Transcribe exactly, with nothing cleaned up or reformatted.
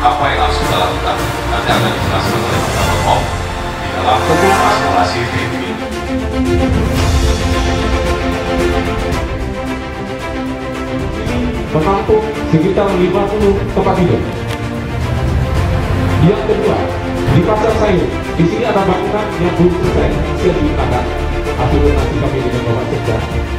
apa yang harus kita lakukan. Nanti akan dijelaskan oleh Pak Kapolres di dalam simulasi V V ini. Menampung sekitar lima puluh tempat tidur. Yang kedua, di Pasar Sayur, di sini ada bangunan yang belum selesai, siap digunakan. Hasilnya nanti kami dengan Bapak Sekda